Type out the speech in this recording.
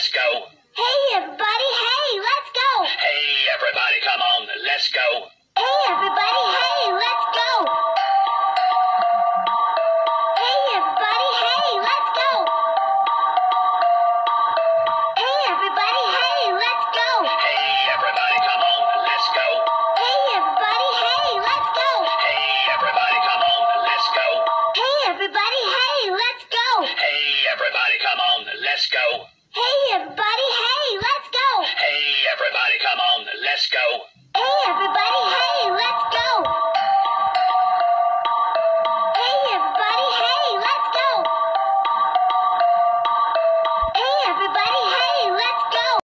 let's go. Hey everybody, hey, let's go. Hey everybody, come on, let's go. Hey everybody, hey, let's go. Hey everybody, hey, let's go. Hey everybody, hey, let's go. Hey everybody, come on, let's go. Hey everybody, hey, let's go. Hey everybody, come on, let's go. Hey everybody, hey, let's go. Hey everybody, come on, let's go. Hey everybody, hey, let's go. Hey everybody, come on, let's go. Hey everybody.